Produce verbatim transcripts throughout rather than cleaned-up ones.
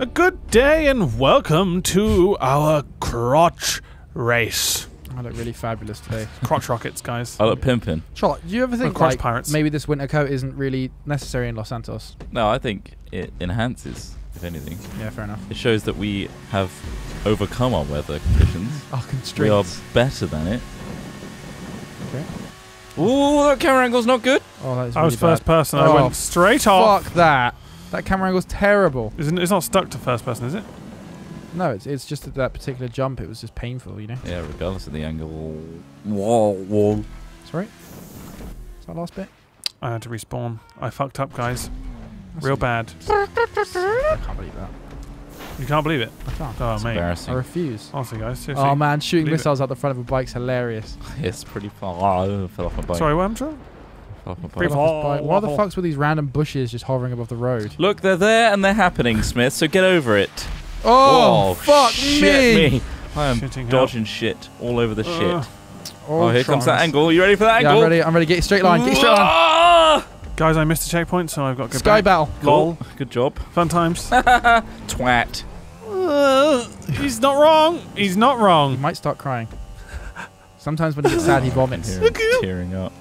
A good day and welcome to our crotch race. I look really fabulous today. Crotch rockets, guys. I look pimping. Charlotte, do you ever think crotch like, pirates. maybe this winter coat isn't really necessary in Los Santos? No, I think it enhances, if anything. Yeah, fair enough. It shows that we have overcome our weather conditions. Our We are constraints. better than it. Okay. Ooh, that camera angle's not good. Oh, that is I really was first bad. person. I Oh, went straight off. Fuck that. That camera angle's terrible. Isn't it's not stuck to first person, is it? No, it's it's just that, that particular jump. It was just painful, you know. Yeah, regardless of the angle. Whoa, whoa. Sorry. Is that last bit? I had to respawn. I fucked up, guys. That's Real a- bad. I can't believe that. You can't believe it. I can't. Oh, It's mate. I embarrassing. refuse. Honestly, guys. Seriously. Oh man, shooting Believe it. missiles out the front of a bike's hilarious. It's pretty far. Oh, I fell off my bike. Sorry, what I'm trying? Fell off my Pretty bike. far. Off his bike. Why the waffle. fuck's were these random bushes just hovering above the road? Look, they're there and they're happening, Smith, so get over it. Oh, Whoa, fuck shit me! me. I am Shitting dodging shit all over the Ugh. shit. Oh, here comes that Trons. angle. You ready for that Yeah, angle? I'm ready. I'm ready. Get straight line. Get straight line. Ah! Guys, I missed a checkpoint, so I've got to go Sky back. battle. Lol. Cool. Good job. Fun times. Twat. Uh, he's not wrong. He's not He wrong. might start crying. Sometimes when he gets sad, he vomits. Here, I'm tearing up.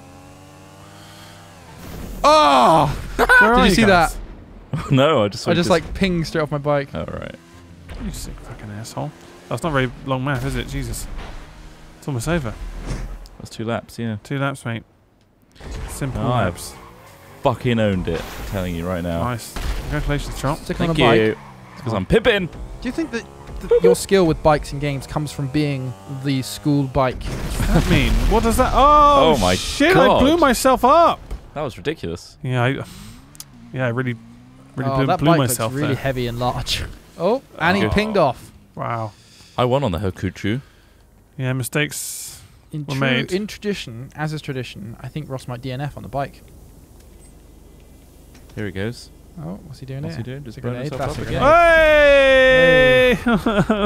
Oh! Where Did are you see guys? that? No, I just. I just like pinged straight off my bike. Oh right. You sick fucking asshole. That's not a very long math, is it? Jesus. It's almost over. That's two laps. Yeah. Two laps, mate. Simple Oh, I have laps. fucking owned it. I'm telling you right now. Nice. Congratulations, Trump. Stick on Thank a bike. you. Because I'm pipping. Do you think that th your skill with bikes and games comes from being the school bike? I mean, what does that? Oh, Oh my shit! God. I blew myself up. That was ridiculous. Yeah, I, yeah, I really, really oh, blew, that blew bike myself looks really there. heavy and large. Oh, and he Oh. pinged off. Wow. I won on the Hokuchu. Yeah, mistakes. In, Were true, made. in tradition, as is tradition, I think Ross might D N F on the bike. Here he goes. Oh, what's he doing What's here? he doing? Just It's a blowing grenade. himself That's up a again.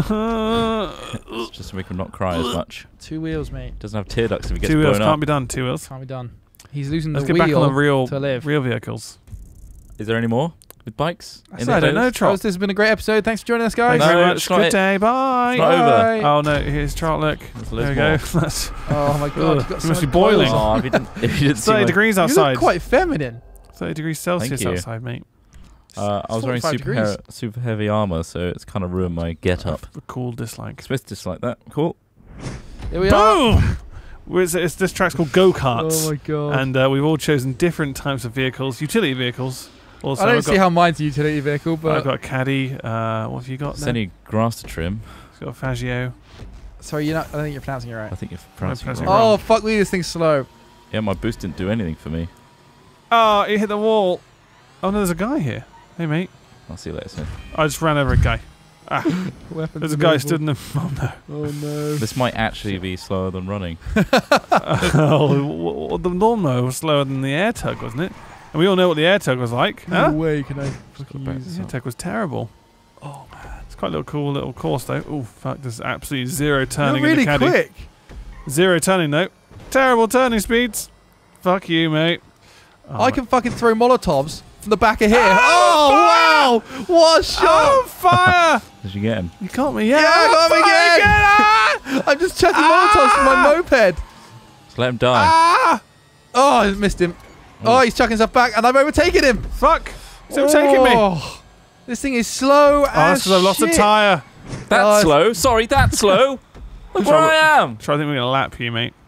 Hey! It's just to make him not cry as much. Two wheels, mate. Doesn't have tear ducts if he gets Two wheels blown can't up. be done. Two wheels. Can't be done. He's losing Let's the get back wheel on the real, to live. real vehicles. Is there any more with bikes? That's in it. the I don't know, trailers? Trot. Guys, this has been a great episode. Thanks for joining us, guys. Thanks No, very much. it's not Good it. day. Bye. It's not over. Bye. Oh no, here's Trot. Look. There's There loads we more. go. That's Oh my god, Ugh, you've got you so must be much boiling. clothes. Oh, if you didn't, if you didn't see thirty my, degrees You outside. look quite feminine. thirty degrees Celsius you. outside, mate. uh, I was wearing forty-five super, degrees. he- super heavy armor, so it's kind of ruined my get up. A cool dislike. Smith just like that. Cool. Here we are. Boom! It's, it's, this track's called Go Karts. Oh my god. And uh, we've all chosen different types of vehicles, utility vehicles. Also, I don't I've see got, how mine's a utility vehicle, I've but got a caddy. Uh, what have you got? It's There? any grass to trim. It's got a Fagio. sorry, you're not. I don't think you're pronouncing it I right. think you're pronouncing it pressing wrong. wrong. Oh fuck me, this thing's slow. Yeah, my boost didn't do anything for me. Oh, he hit the wall. Oh no, there's a guy here. Hey mate, I'll see you later, Smith. I just ran over a guy. Ah, Weapons there's a guy available. stood in the. Oh no. Oh no. This might actually be slower than running. Oh, w- w- the lawnmower was slower than the air tug, wasn't it? And we all know what the air tug was like. No Huh? way can I Got fucking back use this The air up. tug was terrible. Oh man, it's quite a little cool little course though. Oh fuck, there's absolutely zero turning You're in the really caddy. quick. Zero turning though. Terrible turning speeds. Fuck you, mate. Oh, I can fucking throw Molotovs from the back of here. Oh, Oh, wow! What a shot! Oh, fire! Did you get him? You got me, yeah. Yeah, I got him fire again! I'm just chucking Molotovs from my moped. Just let him die. Ah! Oh, I missed him. Oh, he's chucking himself back, and I've overtaken him. Fuck! It's overtaking me. Oh, Oh, this thing is slow as that's because I've lost a shit. tyre. That's Oh, slow. Sorry, that's slow. Look where I am. Try, I think we're gonna lap you, mate.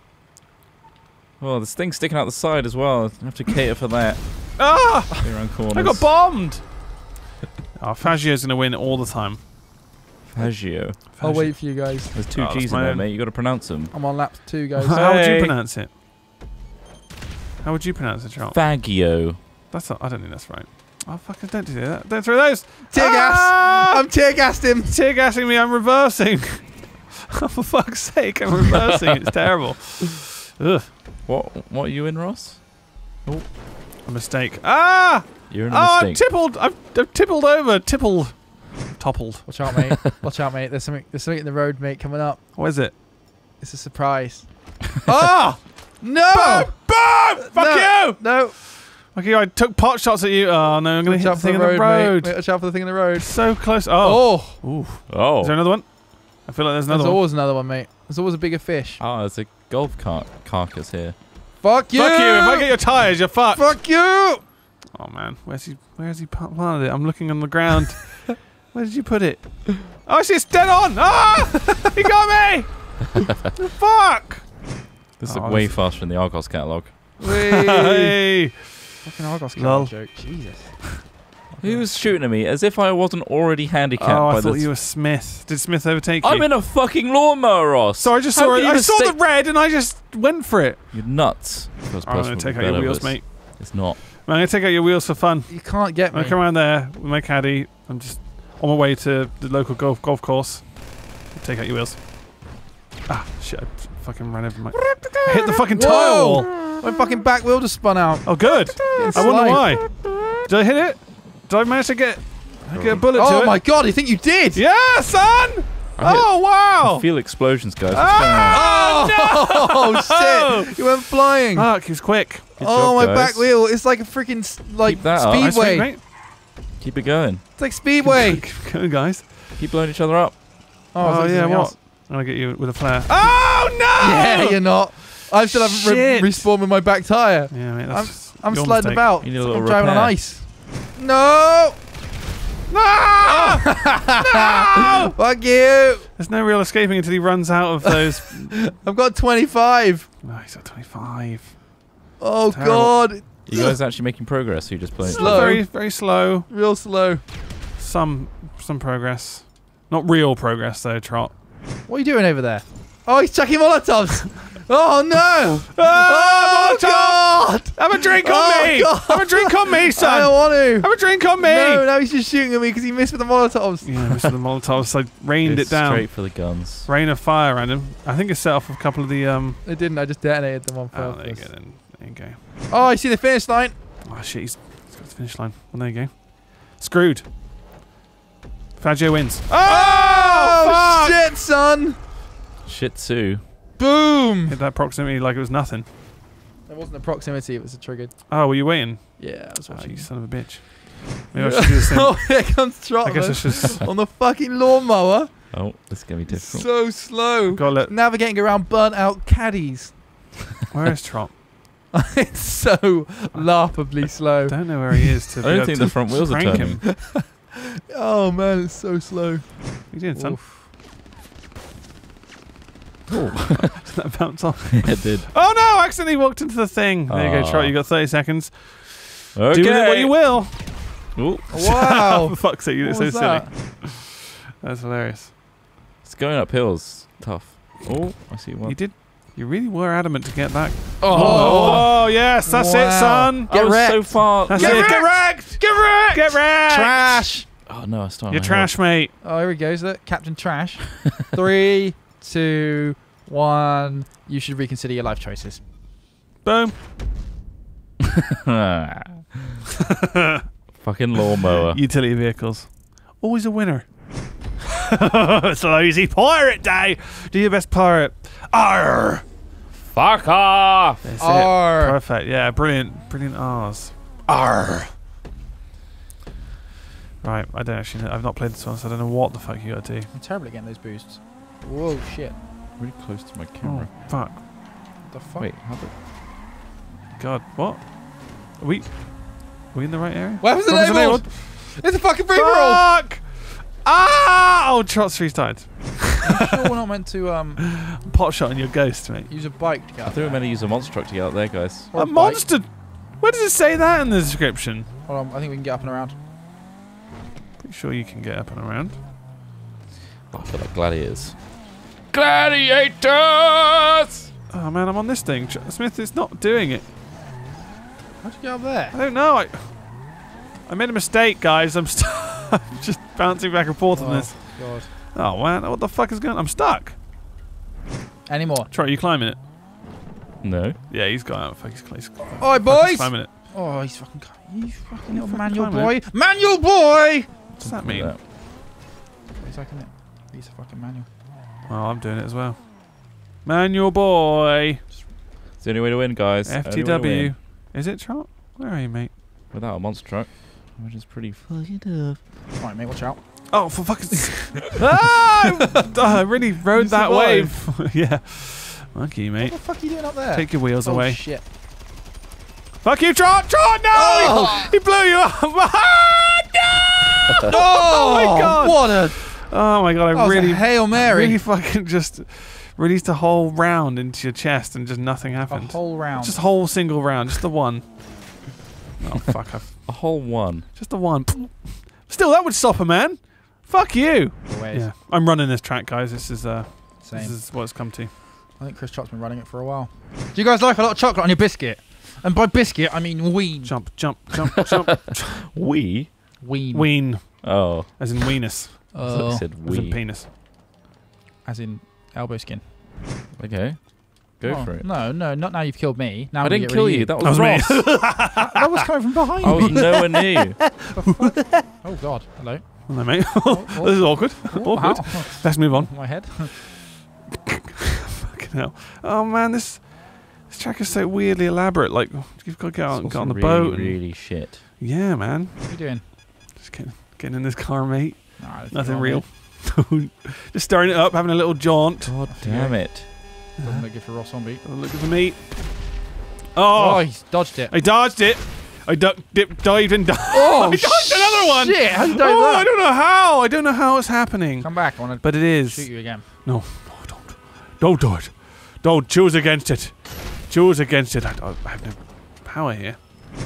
Oh, this thing's sticking out the side as well. I have to cater for that. Ah! Go around corners. I got bombed. Oh, Fagio's gonna win all the time. Faggio. I'll Fagio. wait for you guys. There's two Oh, that's G's in my there, own. mate. You got to pronounce them. I'm on lap two, guys. How would you Hey. pronounce it? How would you pronounce it, Charles? Faggio. That's not, I don't think that's right. Oh fuckers, don't do that. Don't throw those. Tear gas! Ah! I'm tear gassed him. Tear gassing me. I'm reversing. Oh, for fuck's sake, I'm reversing. It's terrible. Ugh. What? What are you in, Ross? A mistake. Ah! You're in Oh, a I'm mistake. tippled. I've, I've tippled over. Tippled. Toppled. Watch out, mate. Watch out, mate. There's something. There's something in the road, mate, coming up. What is it? It's a surprise. Ah! No! Boom! Boom! Fuck no, you! No. Okay, I took pot shots at you. Oh no, I'm gonna Watch hit out the for thing the in the road, road. mate. Mate, watch out for the thing in the road. So close. Oh. Oh, Ooh. Oh. Is there another one? I feel like there's another there's one. always another one, mate. There's always a bigger fish. Oh, there's a golf cart carcass here. Fuck you! Fuck you! If I get your tires, you're fucked. Fuck you! Oh man, where's he? Where's he pa- planted it? I'm looking on the ground. Where did you put it? Oh, I see it's dead on. Ah! He got me! Fuck! This is Oh, like way this- faster than the Argos catalogue. Hey! Fucking Argos Lol. joke. Jesus. He was shooting at me as if I wasn't already handicapped Oh, by I thought this. you were Smith. Did Smith overtake you? I'm in a fucking lawnmower, Ross. So I just How saw can it. you I saw the mistake- red and I just went for it. You're nuts. First I'm person gonna would take be out your better, wheels, but it's- mate. It's not. I'm gonna take out your wheels for fun. You can't get me. I come around there with my caddy. I'm just on my way to the local golf golf course. Take out your wheels. Ah, shit! I fucking ran over my. I hit the fucking tire Whoa! wall. My fucking back wheel just spun out. Oh, good. Getting I wonder slide. why. Did I hit it? Did I manage to get get a bullet to Oh it? my god, you think you did? Yeah, son! I hit- Oh wow! I feel explosions, guys. What's going on? Ah! Oh shit! You went flying. Fuck, he was quick. Good oh, job, my guys. back wheel. It's like a freaking s- like Keep that up. Nice speedway. work, mate. Keep it going. It's like speedway. Keep going, guys. Keep blowing each other up. Oh, I Oh, thought yeah, something what? else. I'm gonna get you with a flare. Oh no! Yeah, you're not. I still haven't re- Shit. respawned with my back tire. Yeah, mate. That's I'm your sliding mistake. about. You need a It's like little I'm driving on repair. ice. No! No! Fuck you! There's no real escaping until he runs out of those. I've got twenty-five. Oh, he's at twenty-five. Oh Terrible. god. You guys actually making progress? Or you just playing? Slow. Very, very slow. Real slow. Some, some progress. Not real progress though, Trot. What are you doing over there? Oh, he's chucking Molotovs. Oh no! Oh, God! Have a drink on Oh, me! God. Have a drink on me, I son! don't want to. Have a drink on me! No, now he's just shooting at me because he missed with the Molotovs. Yeah, Mister the Molotovs. I rained It's it down. Straight for the guns. Rain of fire around him. I think it set off a couple of the um. They didn't. I just detonated them on Oh, there you purpose. go then. There you go. Oh, I see the finish line. Oh shit, he's, he's got the finish line. Well, there you go. Screwed. Fagio wins. Oh, fuck! shit, son! Shih Tzu. Boom! Hit that proximity like it was nothing. It wasn't a proximity. It was a triggered. Oh, were you waiting? Yeah, I was Oh, watching. you son of a bitch. Maybe I should do the same. Oh, here comes I guess I Trotman should. s- on the fucking lawnmower. Oh, this is gonna be difficult. So slow. Gotta let. Navigating around burnt out caddies. Where is Trot? It's so laughably slow. Don't know where he is. To I be don't able think to the front wheels are crank turning. him. Oh man, it's so slow. You did, son. Oof. Did that bounce off? Yeah, it did. Oh no! I accidentally walked into the thing. There you go, Trot. Aw. You got thirty seconds. Okay. Do with it what you will. Ooh, Wow. For fuck's sake, you did What it so was silly. that? That's hilarious. it's going up hills. Tough. Oh, I see one. You did. You really were adamant to get that. Oh. Oh, yes, that's it, Wow. son. I Get was wrecked. so far. That's Get it. wrecked. Get wrecked. Get wrecked. Get wrecked. Trash. Oh no, I started. You're trash, mate. Oh, here he goes. Look, Captain Trash. Three, two, one. You should reconsider your life choices. Boom. Fucking lawnmower. Utility vehicles. Always a winner. It's lazy pirate day. Do your best pirate. Arr. Fuck off. That's it. Arr. Perfect. Yeah, brilliant. Brilliant R's. Arr. Right, I don't actually know. I've not played this one, so I don't know what the fuck you gotta do. I'm terrible at getting those boosts. Whoa, shit. Really close to my Oh, camera. fuck. What the fuck? Wait, how the? God, what? Are we... Are we in the right area? Weapons Weapons enabled! It's a fucking free roll! Fuck! Ah! Oh, Trot's restarted. I'm sure we're not meant to um Pot shot on your ghost, mate. use a bike to get I up thought we were there. meant to use a monster truck to get out there, guys. Or A bike. monster... Where does it say that in the description? Hold on, I think we can get up and around. Pretty sure you can get up and around. Oh, I feel like gladiators. Gladiators! Oh, man, I'm on this thing. Tr- Smith, it's not doing it. How'd you get up there? I don't know. I, I made a mistake, guys. I'm, st I'm just bouncing back and forth on Oh, this. God. Oh, man. What the fuck is going on? I'm stuck. Any more? Trot, are you climbing it? No. Yeah, he's got out. Fuck, he's, he's, Oi, fuck, he's boys! climbing it. Oh, he's fucking... He's fucking little fucking manual climbing boy. Manual boy! What's that mean? That. Wait a second. He's a fucking manual. Well, I'm doing it as well. Manual boy. It's the only way to win, guys. F Only T way to W. win. Is it Trot? Where are you, mate? Without a monster truck, which is pretty fucking tough. Right, mate, watch out. Oh, for fucking... ah! I really rode You that survived. wave. Yeah. Fuck you, What mate. the fuck are you doing up there? Take your wheels oh, away. shit. Fuck you, Trot! Trot, no! Oh. He, he blew you up! Ah, no! Oh, my God. What a... Oh my god, That I was a really, Hail Mary. really fucking just released a whole round into your chest and just nothing A happened. whole round. Just a whole single round, just the one. Oh fuck, I've, A whole one. just the one. Still, that would stop a man. Fuck you. Always. Yeah, I'm running this track, guys. This is uh, Same. this is what it's come to. I think Chris Trot's been running it for a while. Do you guys like a lot of chocolate on your biscuit? And by biscuit, I mean ween. Jump, jump, jump, jump. We? Ween. Ween, Oh. as in weenus, I Uh, said as in we. penis. as in elbow skin. Okay. Go Oh, for it. No, no, not now you've killed me. Now I I'm gonna didn't get kill rid of you. That That was was me. Ross. that was coming from behind I was me. nowhere near you. Oh god. Hello. Hello, mate. Oh, oh. This is awkward. Oh, Awkward. ow. Let's move on. My head. Fucking hell. Oh man, this this track is so weirdly elaborate. Like you've got to get out and It's get on the also boat. really, and- really shit. Yeah, man. What are you doing? Just getting, getting in this car, mate. Nah, there's Nothing wrong real. with Just starting it up, having a little jaunt. God damn it. it. Doesn't look good for Ross Zombie. Have a Look at the meat. Oh, Oh, he's dodged it. I dodged it. I ducked, dipped, dived, and died. Oh, I dodged another one. Shit, how you done Oh, that? I don't know how. I don't know how it's happening. Come back, I want to But it is. shoot you again. No, no, don't. Don't do it. Don't choose against it. Choose against it. I, I have no power here.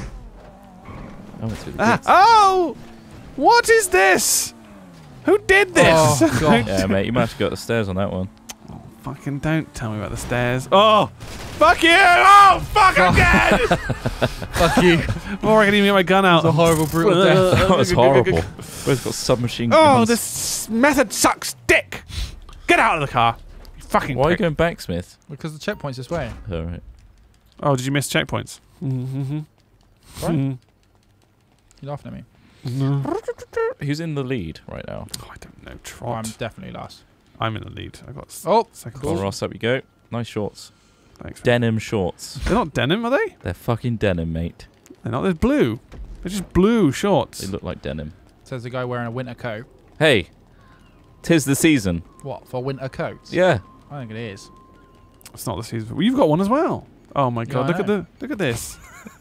Oh, it's really Ah, good. oh! What is this? Who did this? Oh, God. Yeah, mate, you might have to go up the stairs on that one. Fucking don't tell me about the stairs. Oh! Fuck you! Oh, fuck again! Fuck you. Before I can even get my gun out. It's a horrible, brutal death. That was horrible. Both got submachine Oh, guns. this method sucks dick! Get out of the car. You fucking Why are you prick. going back, Smith? Because the checkpoint's this way. Alright. Oh, did you miss checkpoints? Mm-hmm. Right? Mm. You're laughing at me. No. Who's in the lead right now? Oh, I don't know. Oh, Trot. I'm definitely last. I'm in the lead. I got s- Oh, second. Come on, Ross, up you go. Nice shorts. Thanks. man. Denim shorts. They're not denim, are they? They're fucking denim, mate. They're not. They're blue. They're just blue shorts. They look like denim. says the guy wearing a winter coat. Hey, tis the season. What, for winter coats? Yeah. I think it is. It's not the season. Well, you've got one as well. Oh my Yeah, god! I Look at know. the look at this.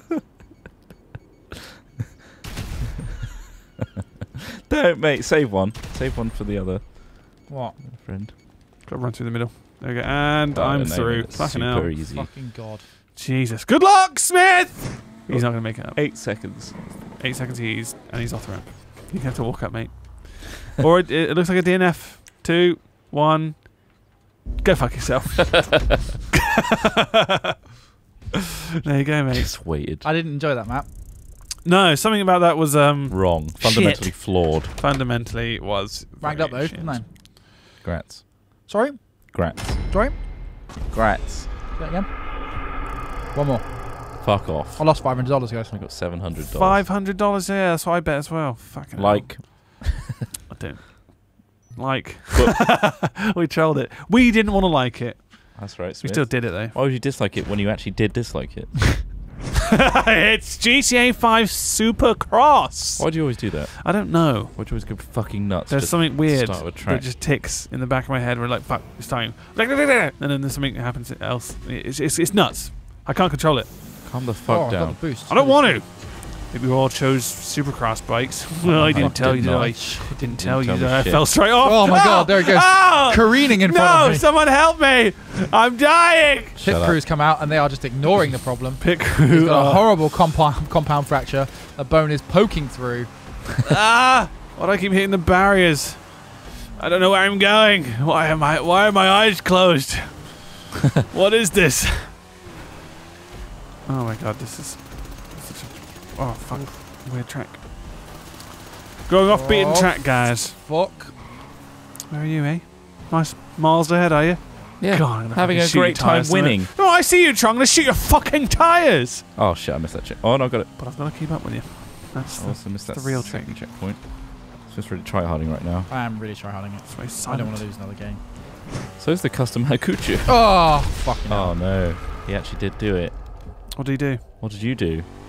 Don't, mate. Save one. Save one for the other What? friend. Got to run through the middle. There we go. And Oh, I'm no, through. it's Fucking super hell. easy. Fucking god. Jesus. Good luck, Smith. He's not gonna make it up. Eight seconds. Eight seconds. He's and he's off the ramp. You have to walk up, mate. Or it, it looks like a D N F. Two, one. Go fuck yourself. There you go, mate. Just waited. I didn't enjoy that map. No, something about that was um Wrong. Fundamentally flawed. fundamentally was Ranked very up though, shit. didn't I? Grats. Sorry? Grats. Sorry? Grats. Say that again? One more. Fuck off. I lost five hundred dollars, guys. I got seven hundred dollars. Five hundred dollars. Yeah, that's what I bet as well. Fucking hell. Like. I don't like. We trolled it. We didn't want to like it. That's right, We Smith. still did it though. Why would you dislike it when you actually did dislike it? It's G T A five Supercross. Why do you always do that? I don't know. Why do you always go fucking nuts? There's just something weird start with that track? just ticks in the back of my head. We're like, fuck, it's starting. And then there's something that happens else. It's, it's, it's nuts. I can't control it. Calm the Oh, fuck I got down. the boost. I don't want to. Maybe we all chose Supercross bikes. Well, I didn't I tell did you, did not. I? I didn't tell you tell me that I shit. fell straight off. Oh my God, there it goes. Oh! Careening in front No, of me. someone help me! I'm dying! Pit Shut up. crews come out and they are just ignoring the problem. Pit He's crew. got a oh. horrible compound compound fracture. A bone is poking through. ah! Why do I keep hitting the barriers? I don't know where I'm going. Why am I? Why are my eyes closed? What is this? Oh my god, this is such a oh fuck weird track. Going off beaten Oh. track, guys. Fuck. Where are you, eh? Nice miles ahead, are you? Yeah. God, I'm gonna Having fucking a shoot great your time tyres, winning. something. No, I see you, Tron. I'm gonna shoot your fucking tires. Oh shit! I missed that check. Oh no, I got it. But I've got to keep up with you. That's I the, also missed that the real second trick. checkpoint. It's just really try-harding right now. I am really tryharding it. that's very I silent. don't want to lose another game. So is the custom Hakuchu. Oh, fucking hell. Oh no, he actually did do it. What do you do? What did you do?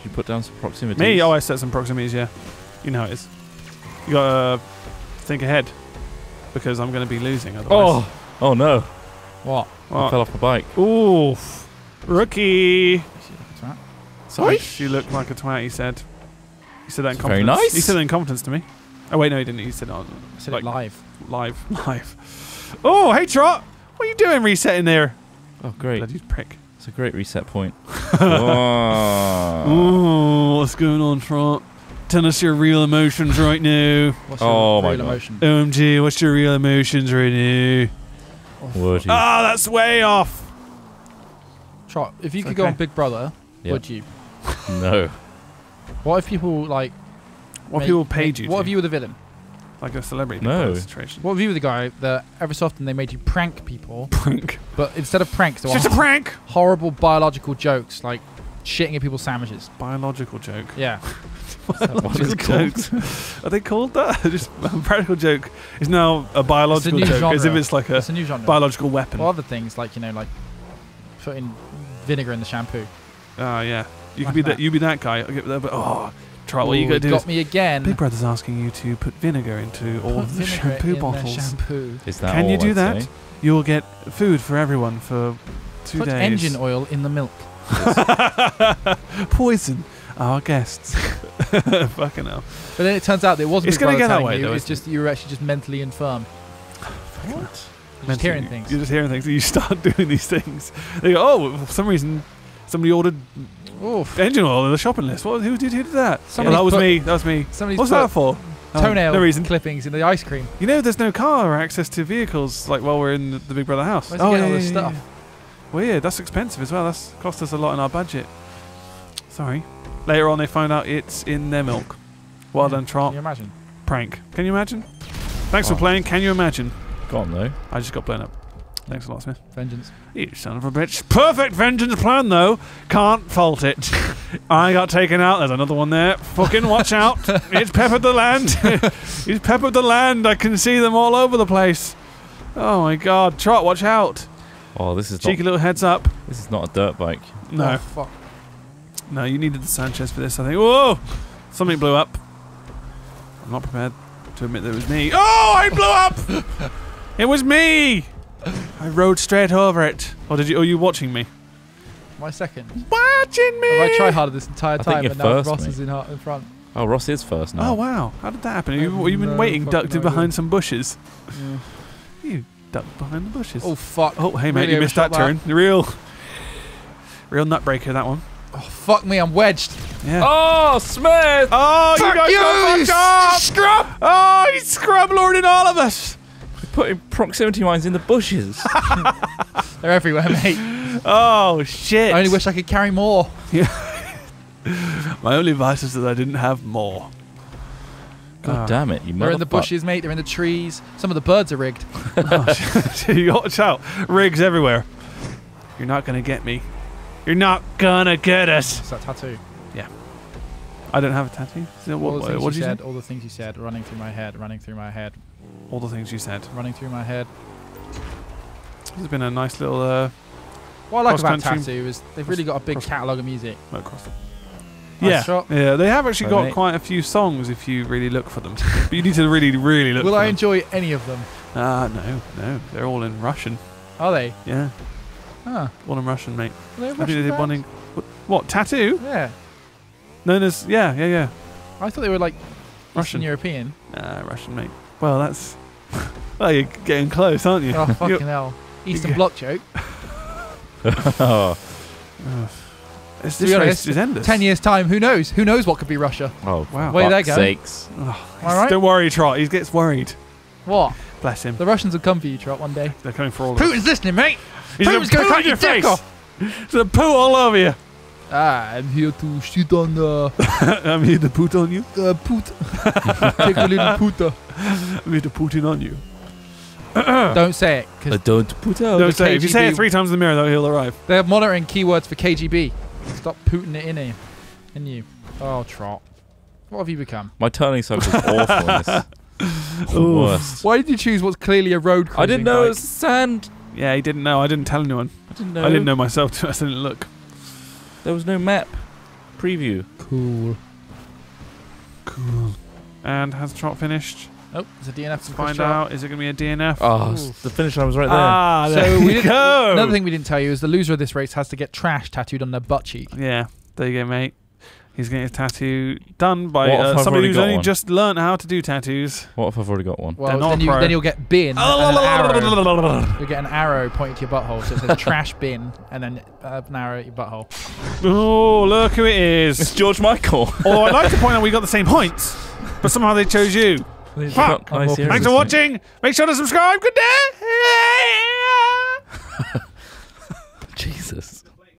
you put down some proximity? Me? Oh, I set some proximities, yeah. You know how it is. You gotta think ahead. Because I'm gonna be losing otherwise. Oh! Oh no. What? I What? fell off a bike. Oof. Rookie. Sorry? You look like a twat, he said. He said that in That's very confidence. nice. He said that in confidence to me. Oh, wait, no, he didn't. He said it on I said like, it live. live. Live. Oh, hey, Trot. What are you doing resetting there? Oh, great. Bloody prick. It's a great reset point. oh. Oh, what's going on, Trot? Tell us your real emotions right now. What's Oh your my real God. emotion? O M G, what's your real emotions right now? Woody. Ah, that's way off. Trot, if you It's could go okay. on Big Brother, Yep. would you? No. What if people like? What make- people paid make- you What to? if you were the villain? Like a celebrity No. Big Brother situation. What if you were the guy that every so often they made you prank people, Prank. but instead of pranks, they It's were just a prank. horrible biological jokes like shitting at people's sandwiches. Biological joke. Yeah. What is it Biological called? jokes. Are they called that? Just a practical joke is now a biological new joke, as if genre. it's like a It's a new genre. biological weapon. Or other things like, you know, like putting vinegar in the shampoo. Oh yeah, you Like could be that. that. You be that guy. I'll get there, but oh, try what you Ooh, got to it do. got Is me again. Big Brother's asking you to put vinegar into all Put of the vinegar shampoo in their bottles. shampoo. Is that Can you all, do I'd that? say? You'll get food for everyone for two Put days. engine oil in the milk. Poison our guests. Fucking hell. But then it turns out that it wasn't It's Big gonna Brother get that telling way, you, though, it's isn't just you were actually just mentally infirm. What? You're just Mentally, hearing things. You're just hearing things. You start doing these things. They go, oh, for some reason, somebody ordered Oof. engine oil on the shopping list. What? Who did, who did that? Yeah, Somebody's that was put- me. That was me. Somebody's What's put that for? Oh, toenail no reason. clippings in the ice cream. You know, there's no car or access to vehicles like while we're in the, the Big Brother house. Where's he getting all this yeah, stuff? yeah. Well, yeah, that's expensive as well. That's cost us a lot in our budget. Sorry. Later on, they find out it's in their milk. Well done, Can Trot. you imagine? Prank. Can you imagine? Thanks Oh. for playing. Can you imagine? Go on, though. I just got blown up. Thanks a lot, Smith. Vengeance. You son of a bitch. Perfect vengeance plan, though. Can't fault it. I got taken out. There's another one there. Fucking watch out. It's peppered the land. He's peppered the land. I can see them all over the place. Oh, my God. Trot, watch out. Oh, this is Cheeky not. little heads up. This is not a dirt bike. No. Oh, fuck. No, you needed the Sanchez for this, I think. Whoa! Something blew up. I'm not prepared to admit that it was me. Oh, I blew up! It was me! I rode straight over it. Or did you? Are you watching me? My second. Watching me! Have I tried harder this entire I think time, you're but now first, Ross mate. is in, har- in front. Oh, Ross is first now. Oh, wow. How did that happen? I You, have you've been no waiting, fucking ducked in idea. behind some bushes. Yeah. You ducked behind the bushes. Oh, fuck. Oh, hey, mate, Really you missed that overshot turn. Real, real nut breaker, that one. Oh, fuck me, I'm wedged. Yeah. Oh, Smith! Oh, Fuck you guys you, got you fucked up! scrub! Oh, he's scrub lording all of us! Putting proximity mines in the bushes. They're everywhere, mate. Oh, shit. I only wish I could carry more. My only vice is that I didn't have more. God Ah. damn it, you They're in the motherfuck. bushes, mate. They're in the trees. Some of the birds are rigged. Oh, shit. You watch out. Rigs everywhere. You're not going to get me. You're not going to get us. It's that tattoo. I don't have a tattoo. Is that what, all the what, things what you did you said, say? all the things you said, running through my head, running through my head, All the things you said. running through my head. This has been a nice little uh, What I like about Cross-country- Tattoo is they've really got a big cross- catalogue of music. across the... Nice Yeah, shot. yeah. They have actually Sorry, got mate. quite a few songs if you really look for them. But you need to really, really look Will for I them. enjoy any of them? Ah, no, no. They're all in Russian. Are they? Yeah, Huh. all in Russian, mate. Are they a I think Russian they did band? one in... What, what, Tattoo? Yeah. Known as... Yeah, yeah, yeah. I thought they were like Russian. Eastern European. Nah, Russian, mate. Well, that's... well, you're getting close, aren't you? Oh, fucking You're- hell. Eastern you- Bloc joke. oh, It's, To this be race honest, is endless. Ten years' time, who knows? Who knows what could be Russia? oh, Wow. Way they fuck's go. sakes. Oh, Am I right? Don't worry, Trot. He gets worried. What? Bless him. The Russians will come for you, Trot, one day. They're coming for all of us. Putin's listening, mate! He's Putin's gonna gonna poo cut in your your dick face. off! He's gonna poo all over you. Ah, I'm here to shit on the I'm here to put on you. uh, put. Take a little puta. I'm here to put it on you. Don't say it, Uh, because don't put out. Don't the say it. If you say K G it B three times in the mirror, though, he'll arrive. they're monitoring keywords for K G B. Stop putting it in here. In you. Oh, Trot. What have you become? My turning circle is awful in this. The Ooh. worst. Why did you choose what's clearly a road cruising I didn't know bike? it was sand. Yeah, he didn't know. I didn't tell anyone. I didn't know. I didn't know myself too. I didn't look. There was no map. preview. Cool. Cool. And has the trot finished? Oh, there's a D N F. Let's find out. Is it going to be a D N F? Oh, Ooh. the finish line was right there. Ah, So there we we didn't- go. Another thing we didn't tell you is the loser of this race has to get trash tattooed on their butt cheek. Yeah, there you go, mate. He's getting his tattoo done by What if uh, I've somebody already who's got only one? just learned how to do tattoos. What if I've already got one? Well, They're not then, you, pro. then you'll get bin and an arrow. You'll get an arrow pointing to your butthole, so it says trash bin, and then uh, an arrow at your butthole. Oh, look who it It's is. George Michael. Although I'd like to point out we got the same points, but somehow they chose you. They've Fuck. got nice Thanks ears, Thanks I for think. watching. Make sure to subscribe. Good day.